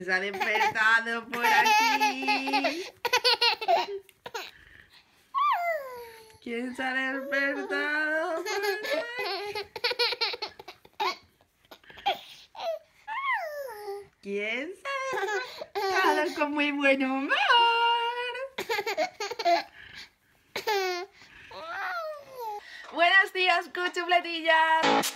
Se ha despertado por aquí. ¿Quién se ha despertado por aquí? ¿Quién se ha despertado con muy buen humor? Buenos días, cuchufletillas.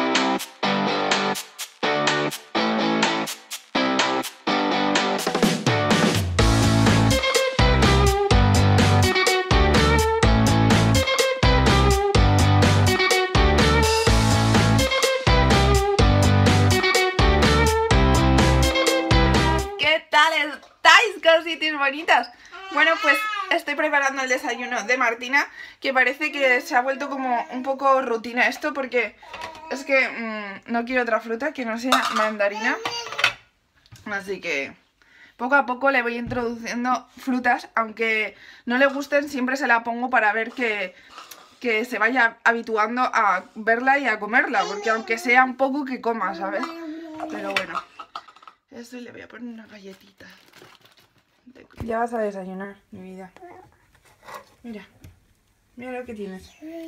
¿Qué tal estáis, cositas bonitas? Bueno, pues estoy preparando el desayuno de Martina, que parece que se ha vuelto como un poco rutina esto, porque es que no quiero otra fruta que no sea mandarina. Así que poco a poco le voy introduciendo frutas, aunque no le gusten, siempre se la pongo para ver que se vaya habituando a verla y a comerla, porque aunque sea un poco que coma, ¿sabes? Pero bueno, eso le voy a poner una galletita. Ya vas a desayunar, mi vida. Mira, mira lo que tienes.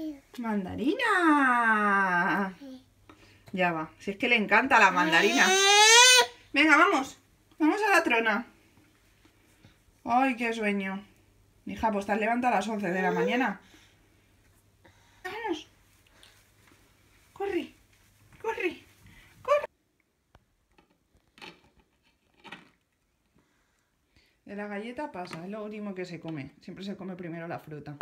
¡Mandarina! Ya va, si es que le encanta la mandarina. Venga, vamos. Vamos a la trona. Ay, qué sueño. Hija, pues estás levantada a las 11 de la mañana. Vamos. Corre, corre, corre. De la galleta pasa, es lo último que se come. Siempre se come primero la fruta.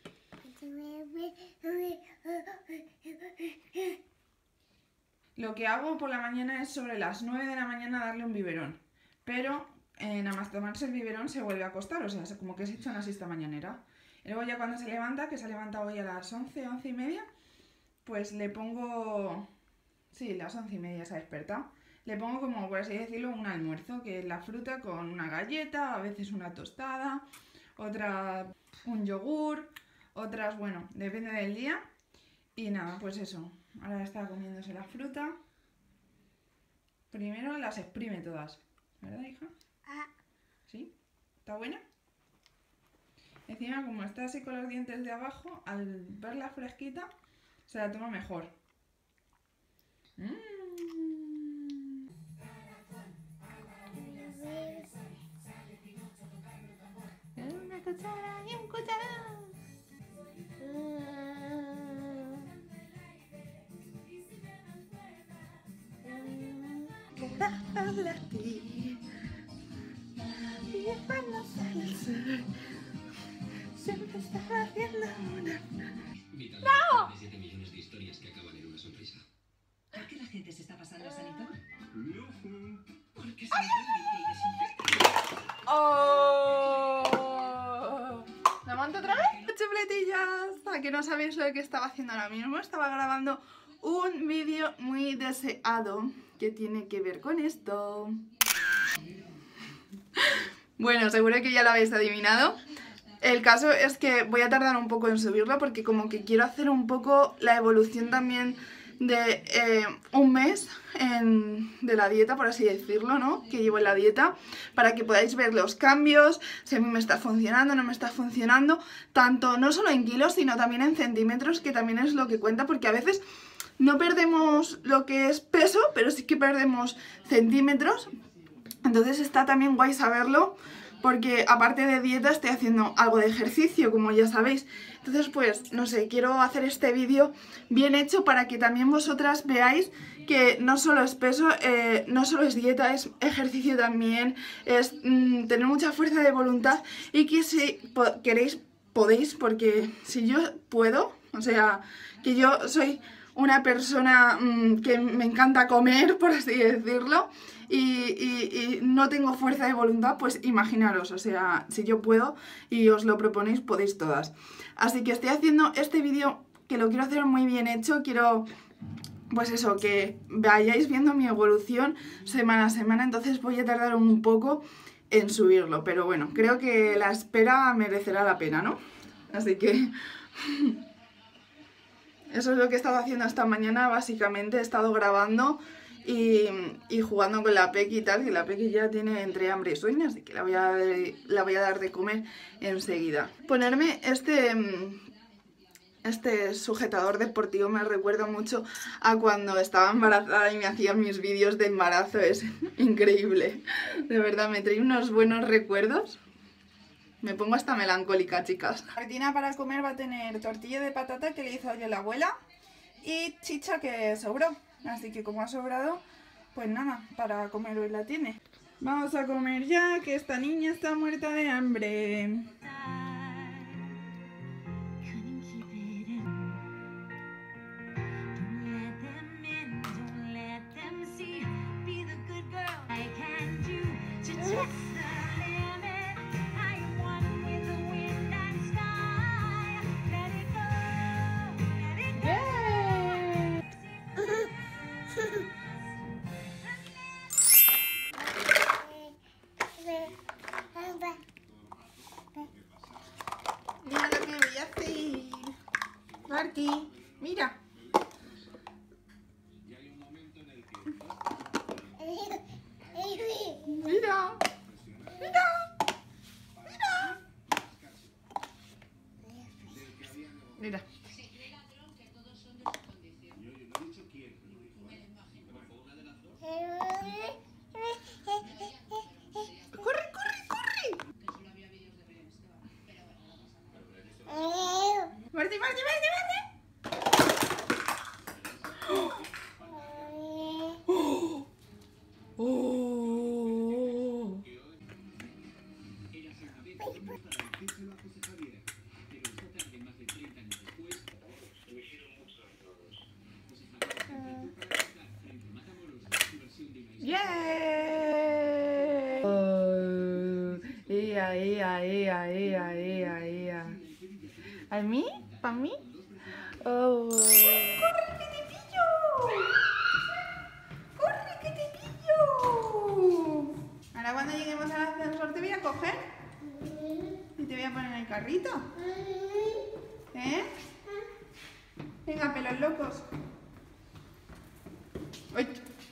Lo que hago por la mañana es sobre las 9 de la mañana darle un biberón. Pero nada más tomarse el biberón se vuelve a acostar, o sea, como que se echa una siesta mañanera. Y luego ya cuando se levanta, que se ha levantado hoy a las 11, 11 y media, pues le pongo... Sí, las 11 y media se ha despertado. Le pongo como, por así decirlo, un almuerzo, que es la fruta con una galleta, a veces una tostada, otra un yogur, otras, bueno, depende del día. Y nada, pues eso. Ahora está comiéndose la fruta. Primero las exprime todas. ¿Verdad, hija? ¿Sí? ¿Está buena? Encima, como está así con los dientes de abajo, al verla fresquita, se la toma mejor. Una cuchara y un cucharón. Corazón latir. Y cuando sale el sol, siempre está haciendo una... ¡No! 7 millones de historias que acaban en una sonrisa. ¿Por qué la gente se está pasando a sanitón? Porque sanitón limpia y desinfecta. ¡Oh! ¿La monto otra vez? ¡Chupletillas! ¿A que no sabéis lo que estaba haciendo ahora mismo? Estaba grabando un vídeo muy deseado que tiene que ver con esto. Bueno, seguro que ya lo habéis adivinado. El caso es que voy a tardar un poco en subirlo porque como que quiero hacer un poco la evolución también de un mes de la dieta, por así decirlo, ¿no? Que llevo en la dieta, para que podáis ver los cambios, si a mí me está funcionando, no me está funcionando, tanto no solo en kilos, sino también en centímetros, que también es lo que cuenta, porque a veces no perdemos lo que es peso, pero sí que perdemos centímetros. Entonces está también guay saberlo, porque aparte de dieta estoy haciendo algo de ejercicio, como ya sabéis. Entonces pues, no sé, quiero hacer este vídeo bien hecho para que también vosotras veáis que no solo es peso, no solo es dieta, es ejercicio también, es tener mucha fuerza de voluntad y que si queréis, podéis, porque si yo puedo, o sea, que yo soy una persona que me encanta comer, por así decirlo, y no tengo fuerza de voluntad, pues imaginaros, o sea, si yo puedo y os lo proponéis, podéis todas. Así que estoy haciendo este vídeo que lo quiero hacer muy bien hecho, quiero, pues eso, que vayáis viendo mi evolución semana a semana, entonces voy a tardar un poco en subirlo, pero bueno, creo que la espera merecerá la pena, ¿no? Así que... Eso es lo que he estado haciendo esta mañana, básicamente he estado grabando y jugando con la Pequi y tal, que la Pequi ya tiene entre hambre y sueño, así que la voy a dar de comer enseguida. Ponerme este sujetador deportivo me recuerda mucho a cuando estaba embarazada y me hacían mis vídeos de embarazo, es increíble. De verdad, me trae unos buenos recuerdos. Me pongo hasta melancólica, chicas. Martina para comer va a tener tortilla de patata que le hizo ayer la abuela y chicha que sobró. Así que como ha sobrado, pues nada, para comer hoy la tiene. Vamos a comer ya, que esta niña está muerta de hambre. Mira lo que voy a hacer. Marty, mira. Mira. Mira. Mira. Mira. Corre, corre, corre. Marty, Marty, Marty, Marty. Oh. ¡Yeah! Oh. Ea, ea, ea, ea, ea, ea. ¿A mí? ¿Para mí? Oh. ¡Corre, que te pillo! ¡Corre, que te pillo! Ahora cuando lleguemos al ascensor te voy a coger y te voy a poner en el carrito. ¿Eh? Venga, pelos locos. ¡Ay!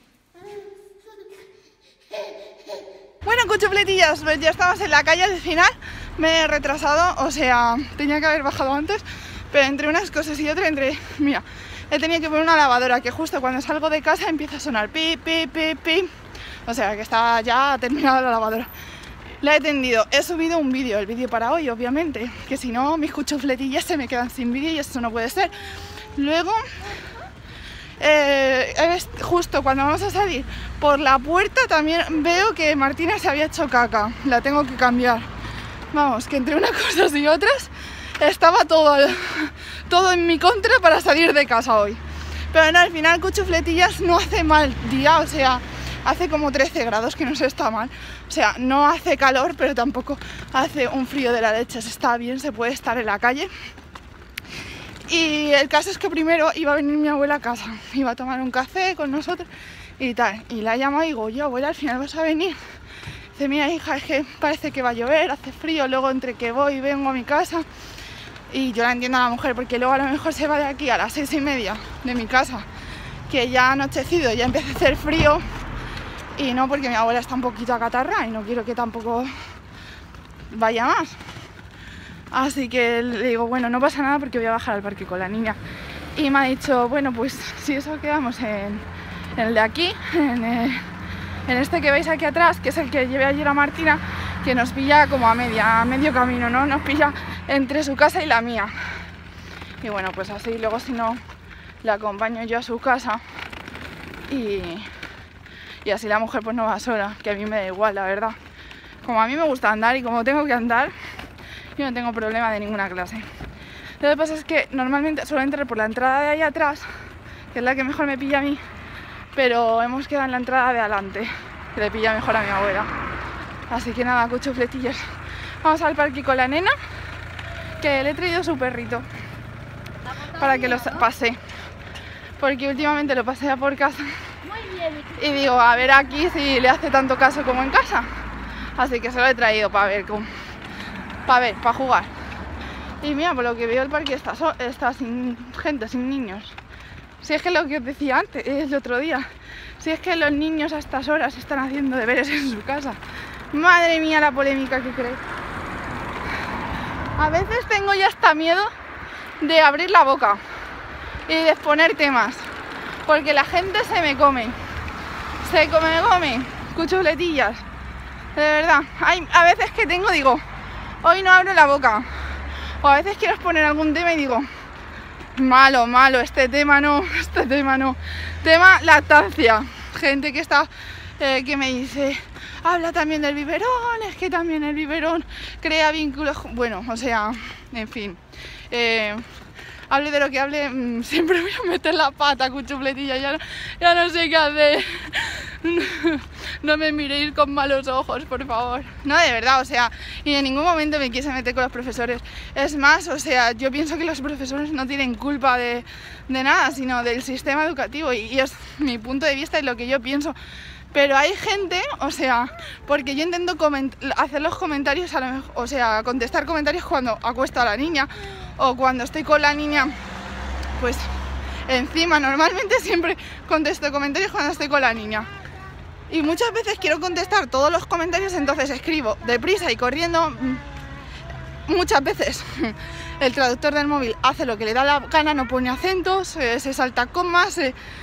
Bueno, cuchufletillas, pues ya estamos en la calle al final. Me he retrasado, o sea, tenía que haber bajado antes, pero entre unas cosas y otras, mira, he tenido que poner una lavadora que justo cuando salgo de casa empieza a sonar pi, pi, pi, pi. O sea, que está ya terminada la lavadora. La he tendido, he subido un vídeo, el vídeo para hoy, obviamente, que si no, mis cuchufletillas se me quedan sin vídeo y eso no puede ser. Luego, justo cuando vamos a salir por la puerta también veo que Martina se había hecho caca, la tengo que cambiar. Vamos, que entre unas cosas y otras estaba todo en mi contra para salir de casa hoy. Pero no, al final cuchufletillas no hace mal día, o sea, hace como 13 grados, que no se está mal. O sea, no hace calor, pero tampoco hace un frío de la leche, se está bien, se puede estar en la calle. Y el caso es que primero iba a venir mi abuela a casa, iba a tomar un café con nosotros y tal. Y la llamo y digo, yo abuela, al final vas a venir. Dice, mira hija, es que parece que va a llover, hace frío, luego entre que voy y vengo a mi casa. Y yo la entiendo a la mujer, porque luego a lo mejor se va de aquí a las 6:30 de mi casa, que ya ha anochecido, ya empieza a hacer frío. Y no, porque mi abuela está un poquito acatarrada y no quiero que tampoco vaya más. Así que le digo, bueno, no pasa nada porque voy a bajar al parque con la niña. Y me ha dicho, bueno, pues si eso quedamos en el de aquí, en este que veis aquí atrás, que es el que llevé ayer a Martina, que nos pilla como a medio camino, ¿no? Nos pilla entre su casa y la mía. Y bueno, pues así, luego si no, la acompaño yo a su casa y así la mujer pues no va sola, que a mí me da igual, la verdad. Como a mí me gusta andar y como tengo que andar, yo no tengo problema de ninguna clase. Lo que pasa es que normalmente suelo entrar por la entrada de ahí atrás, que es la que mejor me pilla a mí, pero hemos quedado en la entrada de adelante, que le pilla mejor a mi abuela. Así que nada, cuchufletillos. Vamos al parque con la nena, que le he traído su perrito para que lo pase, porque últimamente lo pasea por casa y digo, a ver aquí si le hace tanto caso como en casa. Así que se lo he traído para ver, para jugar. Y mira, por lo que veo el parque está sin gente, sin niños. Si es que lo que os decía antes, el otro día, Si es que los niños a estas horas están haciendo deberes en su casa. Madre mía la polémica que creéis. A veces tengo ya hasta miedo de abrir la boca y de exponer temas, porque la gente se me come cuchuletillas. De verdad, hay a veces que digo, hoy no abro la boca. O a veces quiero exponer algún tema y digo, malo, este tema no. Tema lactancia. Gente que está, que me dice, habla también del biberón, es que también el biberón crea vínculos. Bueno, o sea, en fin. Hable de lo que hable, siempre voy a meter la pata, cuchupletilla, ya no sé qué hacer. No me miréis con malos ojos, por favor. No, de verdad, o sea, y en ningún momento me quise meter con los profesores. Es más, o sea, yo pienso que los profesores no tienen culpa de nada, sino del sistema educativo, y es mi punto de vista y lo que yo pienso. Pero hay gente, o sea, porque yo intento hacer los comentarios, a lo mejor, o sea, contestar comentarios cuando acuesto a la niña o cuando estoy con la niña, pues encima, normalmente siempre contesto comentarios cuando estoy con la niña. Y muchas veces quiero contestar todos los comentarios, entonces escribo deprisa y corriendo. Muchas veces el traductor del móvil hace lo que le da la gana, no pone acentos, se salta comas,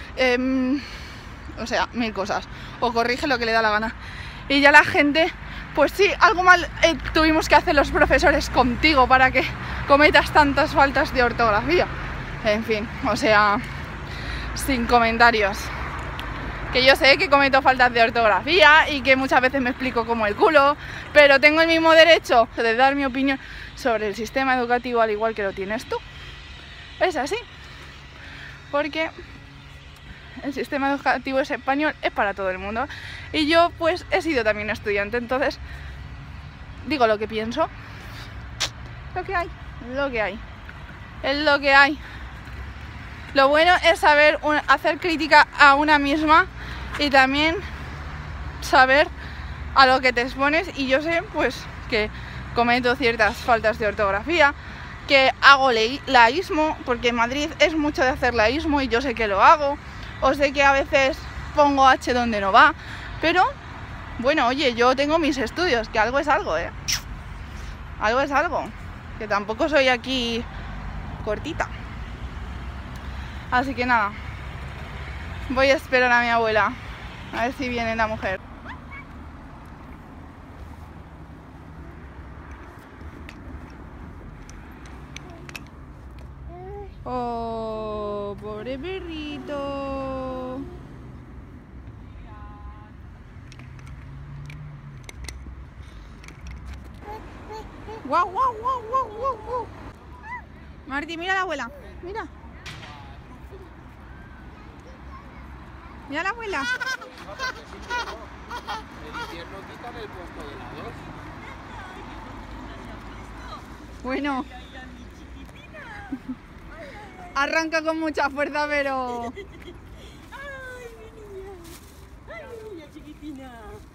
o sea, mil cosas, o corrige lo que le da la gana. Y ya la gente, pues sí, algo mal tuvimos que hacer los profesores contigo para que cometas tantas faltas de ortografía. En fin, o sea, sin comentarios. Que yo sé que cometo faltas de ortografía y que muchas veces me explico como el culo, pero tengo el mismo derecho de dar mi opinión sobre el sistema educativo al igual que lo tienes tú. Es así, porque el sistema educativo es español, es para todo el mundo, y yo pues he sido también estudiante, entonces digo lo que pienso. Lo que hay, es lo que hay. Lo bueno es saber hacer crítica a una misma y también saber a lo que te expones, y yo sé pues que cometo ciertas faltas de ortografía, que hago laísmo, porque en Madrid es mucho de hacer laísmo y yo sé que lo hago, o sé que a veces pongo H donde no va, pero bueno, oye, yo tengo mis estudios, que algo es algo, algo es algo, que tampoco soy aquí cortita. Así que nada, voy a esperar a mi abuela, a ver si viene la mujer. Oh, pobre perrito. Guau, guau, guau, guau, guau, guau. Marti, mira a la abuela, mira. Mira a la abuela. El invierno quitan el puesto de la 2. Bueno. Arranca con mucha fuerza, pero... ¡Ay, mi niña chiquitina!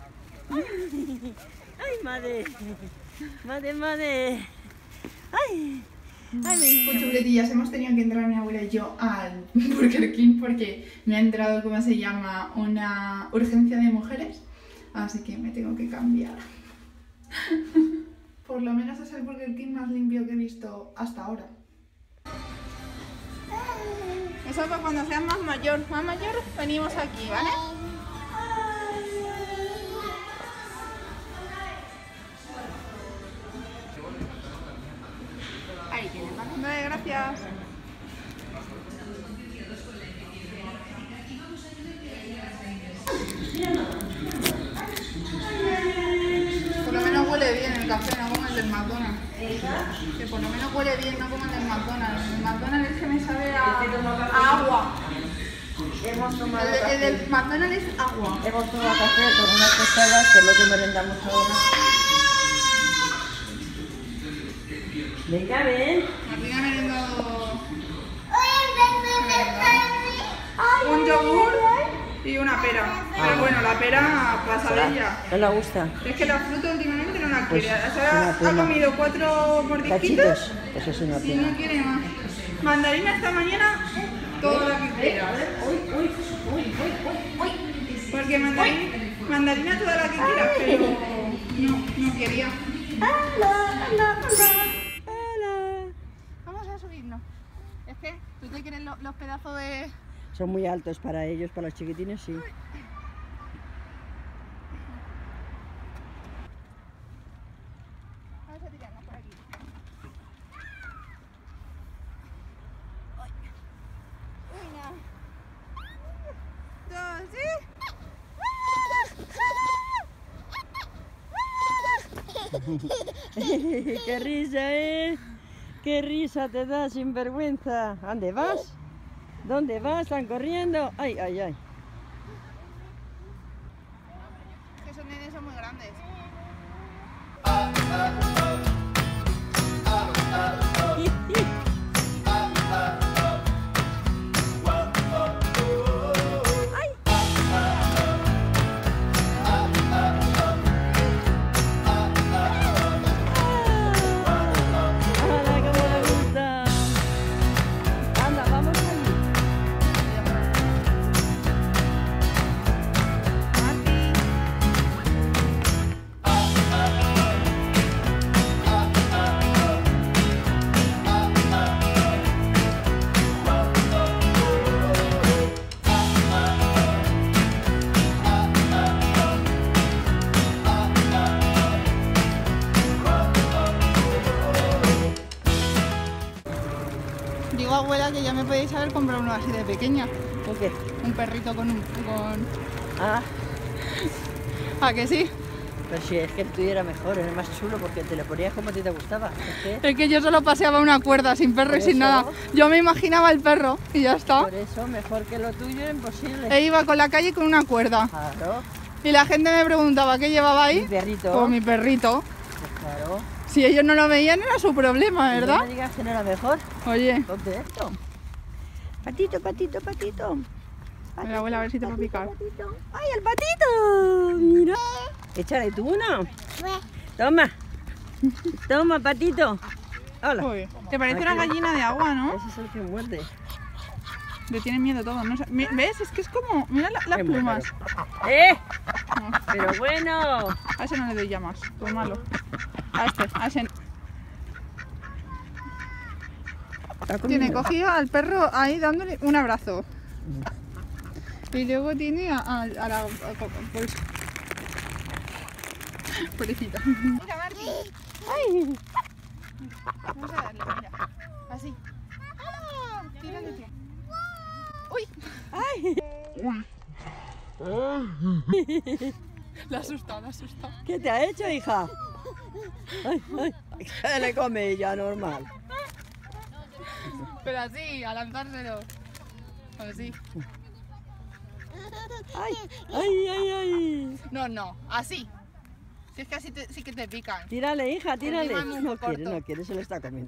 ¡Ay, madre! ¡Madre! ¡Ay! ¡Ay, mi niña! Cuchuletillas, hemos tenido que entrar mi abuela y yo al Burger King porque me ha entrado, ¿cómo se llama?, una urgencia de mujeres, así que me tengo que cambiar. Por lo menos es el Burger King más limpio que he visto hasta ahora. Eso para cuando seas más mayor. Más mayor, venimos aquí, ¿vale? Ahí tienes, ¿vale? Vale, gracias. Por lo menos huele bien el café, no como el del McDonald's. Que por lo menos huele bien, no como el del McDonald's. El McDonald's es que me sabe a agua. Hemos tomado El del McDonald's es agua. Hemos tomado café con unas tostadas, que es lo que merendamos ahora. Venga, ven. Martín ha merendado un yogur y una pera. Pero bueno, la pera pasadilla. No le gusta. Es que la fruta últimamente no la Pues, quiere. O es sea, una ha pena. comido 4 mordisquitos Cachitos. Pues es una y pena. no quiere más. Mandarina esta mañana, todo lo que quiera. Uy. Porque mandarina toda la que quieras, pero no quería. ¡Hola! Vamos a subirnos. Es que tú te quieres los pedazos de... Son muy altos para ellos, para los chiquitines, sí. Vamos a tirarnos por aquí. Una, dos, ¿sí? ¡Qué risa, ¡Qué risa te da, sinvergüenza! ¿A dónde vas? ¿Dónde vas? ¿Están corriendo? ¡Ay, ay, ay! Que esos nenes son muy grandes. ¡Hala, cómo le gusta! ¡Anda, vamos allí! Digo, abuela, que ya me podéis haber comprado uno así de pequeña. ¿Por qué? Un perrito con... Ah, ¿A que sí? pero si es que el tuyo era mejor, era más chulo porque te lo ponías como a ti te gustaba. Es que yo solo paseaba una cuerda, sin perro y sin eso. nada. Yo me imaginaba el perro y ya está. Por eso, mejor que lo tuyo era imposible. E iba con la calle con una cuerda. Claro, Y la gente me preguntaba qué llevaba mi ahí. perrito. Pues mi perrito. Pues claro. Si ellos no lo veían era su problema, Y ¿verdad? no me digas que no era mejor. Oye, Ponte esto. Patito, patito, patito. mira, abuela, a ver si te va a picar. Patito. ¡Ay, el patito! Mira. Échale tú uno. Toma. Toma, patito. Hola. Uy, te parece Ay, una qué- gallina de agua, ¿no? Ese es el que muerde. Le tienen miedo todo, ¿no? ¿Ves? Es que es como... Mira las Qué plumas. mujer. ¡Eh! No, Pero bueno. a ese no le doy ya más, pues malo. A ese... Está Tiene comiendo. cogido al perro ahí dándole un abrazo. Y luego tiene a la... Pues... Pobrecita. Mira, Marti. ¡Ay! Vamos a darle, mira. Así. ¡Hala! Tírale tú. ¡Uy! ¡Ay! La ha asustado, la ha asustado. ¿Qué te ha hecho, hija? ¡Ay, ay! ¿Qué le come ella normal? Pero así, a lanzárselo. Así. ¡Ay! ¡Ay, ay, ay! No, así. Si es que así sí que te pican. Tírale, hija, tírale. Encima es muy No quiere, corto. no quiere, se lo está comiendo.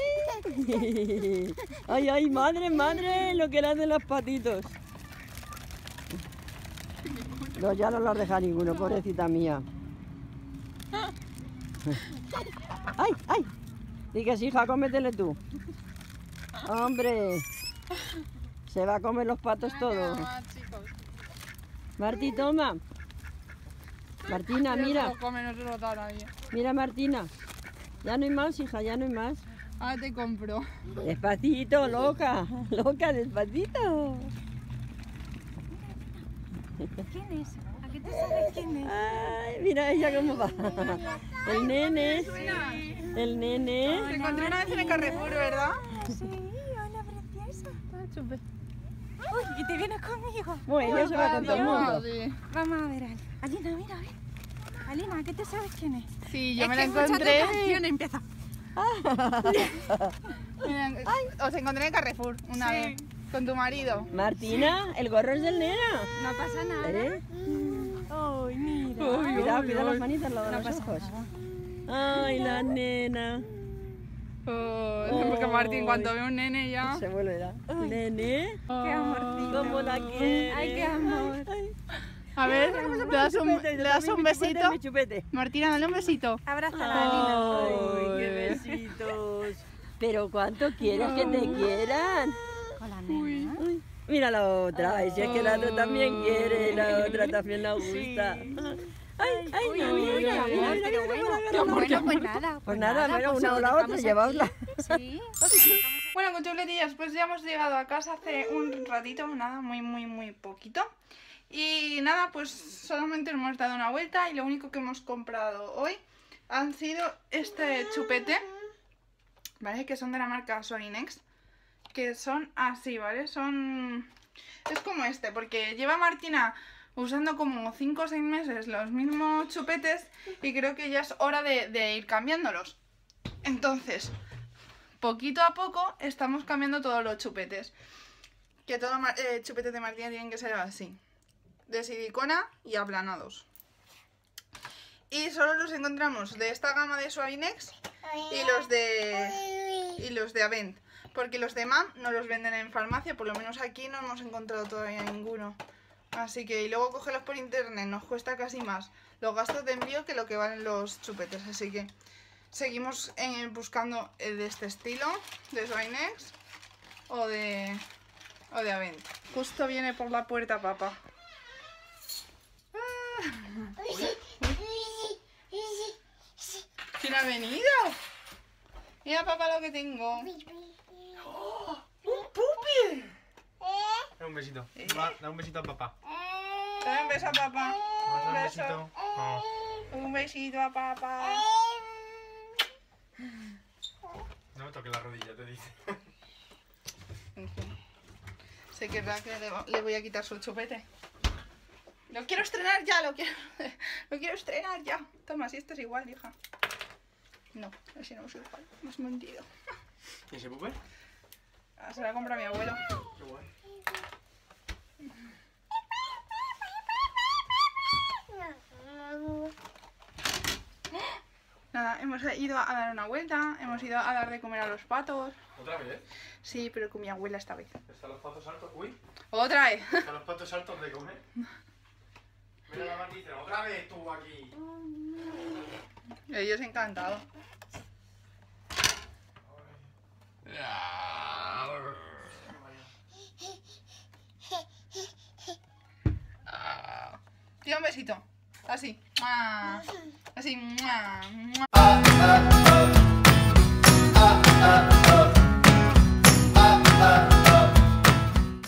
¡Ay, ay, madre, madre! Lo que le hacen los patitos. No, ya no los deja ninguno, pobrecita mía. ¡Ay, ay! Dices, hija, cómetele tú. ¡Hombre! Se va a comer los patos todos. Ah, chicos. Martí, toma. Martina, No mira. se lo come, no se lo da a nadie. Mira, Martina. Ya no hay más, hija, ya no hay más. Ahora te compro. Despacito, loca. Loca, despacito. ¿Quién es? ¿A qué te sabes quién es? Ay, mira ella cómo va. El nene. El nene. Te encontré una vez en el Carrefour, ¿verdad? Sí, hola preciosa. Uy, y te vienes conmigo. Bueno, ella se va con todo el mundo. Sí. Vamos a ver, Alina, mira, a ver. Alina, ¿a qué te sabes quién es? Sí, yo Es me que la escucha tu encontré. canción y empieza. Os encontré en Carrefour una Sí. vez. Con tu marido. Martina, el gorro es del nena. No pasa nada. ¿Eh? Ay, mira. Cuidado, cuidado las manitas, lo de los ojos. Ay, la nena. Porque Martín, en cuanto ve un nene ya. Se vuelve la. Nene. Qué amorcito. ¿Cómo la quieres? Ay, qué amor. A ver, le das un besito. Mi chupete. Martina, dale un besito. Abrázala, Alina. Ay, qué besitos. Pero ¿cuánto quieres que te quieran? Hola, nena. Uy, Mira la otra, y si es que la otra también quiere, la otra también la gusta. Ay, ay, Uy, no, uy, uy, mira, uy, mira, uy, mira, pero mira, bueno. mira, Bueno, mira. pues nada. Pues nada, mira, pues una lo o la dejamos otra, aquí. llevadla. Sí. Bueno, con chuletillas, pues ya hemos llegado a casa hace un ratito, nada, muy poquito. Y nada, pues solamente nos hemos dado una vuelta y lo único que hemos comprado hoy han sido este chupete, ¿vale? Que son de la marca Sorinex, que son así, ¿vale? Es como este, porque lleva Martina usando como 5 o 6 meses los mismos chupetes y creo que ya es hora de ir cambiándolos. Entonces, poquito a poco estamos cambiando todos los chupetes. Que todos los chupetes de Martina tienen que ser así, de silicona y aplanados. Y solo los encontramos de esta gama de Suavinex y los de Avent. Porque los de MAM no los venden en farmacia, por lo menos aquí no hemos encontrado todavía ninguno. Así que, y luego cogerlos por internet nos cuesta casi más los gastos de envío que lo que valen los chupetes. Así que seguimos buscando el de este estilo, de Suavinex o de Avent. Justo viene por la puerta papá. ¿Quién ha venido? Mira papá lo que tengo. ¡Oh! ¡Un pupi! Da un besito. Da un besito a papá. Dale un beso a papá. Vamos a Un dar un beso. besito. Oh. Un besito a papá. No me toques la rodilla, te dice. En fin. Sé que es verdad que le voy a quitar su chupete. Lo quiero estrenar ya, lo quiero estrenar ya. Toma, si este es igual, hija. No, ese no es igual. Me has mentido. ¿Y ese pupe? Se la compra mi abuelo. Qué guay. Nada, hemos ido a dar una vuelta, hemos ido a dar de comer a los patos. ¿Otra vez? Sí, pero con mi abuela esta vez. ¿Están los patos altos? Uy, ¡Otra vez! ¿están los patos altos de comer? Mira la Martina, otra vez tú aquí. Ellos encantados. Tira un besito. Así. Así.